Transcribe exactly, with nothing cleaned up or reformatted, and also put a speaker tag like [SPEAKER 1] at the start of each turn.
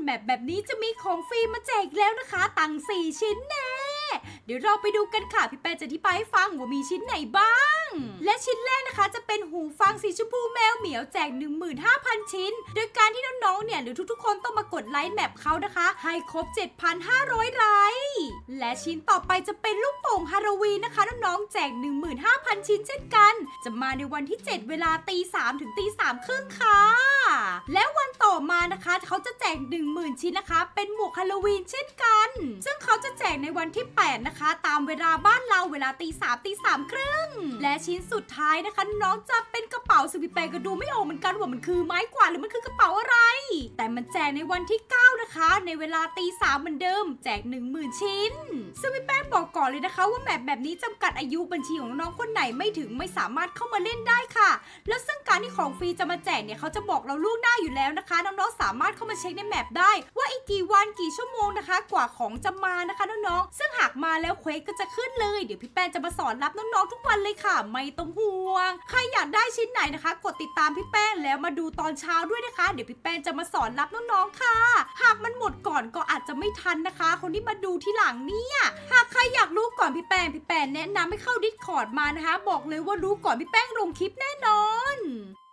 [SPEAKER 1] แมปแบบนี้จะมีของฟรีมาแจกแล้วนะคะตั้งสี่ชิ้นแน่เดี๋ยวเราไปดูกันค่ะพี่แป้จะอธิบายให้ฟังว่ามีชิ้นไหนบ้างและชิ้นแรกนะคะจะเป็นหูฟังสีชมพูแมวเหมียวแจก หนึ่งหมื่นห้าพัน ชิ้นโดยการที่น้องๆเนี่ยหรือทุกๆคนต้องมากดไลค์แมปเขานะคะให้ครบ เจ็ดพันห้าร้อย ไลค์และชิ้นต่อไปจะเป็นลูกโป่งฮาโลวีนนะคะน้องๆแจก หนึ่งหมื่นห้าพัน ชิ้นเช่นกันจะมาในวันที่เจ็ดเวลาตีสามถึงตีสามครึ่งค่ะแล้ววันต่อมานะคะเขาจะแจก หนึ่งหมื่น ชิ้นนะคะเป็นหมวกฮาโลวีนเช่นกันซึ่งเขาจะแจกในวันที่แปดนะคะตามเวลาบ้านเราเวลาตีสามตีสามครึ่งและชิ้นสุดท้ายนะคะน้องจะเป็นกระเป๋าสวิปแปก็ดูไม่ออกเหมือนกันว่ามันคือไม้กวาดหรือมันคือกระเป๋าอะไรแต่มันแจกในวันที่เก้านะคะในเวลาตีสามเหมือนเดิมแจก หนึ่งหมื่น ชิ้นซึ่งพี่แป้งบอกก่อนเลยนะคะว่าแมปแบบนี้จำกัดอายุบัญชีของน้องคนไหนไม่ถึงไม่สามารถเข้ามาเล่นได้ค่ะแล้วซึ่งการที่ของฟรีจะมาแจกเนี่ยเขาจะบอกเราล่วงหน้าอยู่แล้วนะคะน้องๆสามารถเข้ามาเช็คในแมปได้ว่าอีกกี่วันกี่ชั่วโมงนะคะกว่าของจะมานะคะน้องๆซึ่งหากมาแล้วเควสก็จะขึ้นเลยเดี๋ยวพี่แป้งจะมาสอนรับน้องๆทุกวันเลยค่ะไม่ต้องห่วงใครอยากได้ชิ้นไหนนะคะกดติดตามพี่แป้งแล้วมาดูตอนเช้าด้วยนะคะเดี๋ยวพี่แป้งจะมาสอนรับน้องๆค่ะหากมันหมดก่อนก็อาจจะไม่ทันนะคะคนที่มาดูที่หลังเนี่ยหากใครอยากรู้ก่อนพี่แป้งพี่แป้งแนะนำให้เข้า Discord มานะคะบอกเลยว่ารู้ก่อนพี่แป้งลงคลิปแน่นอน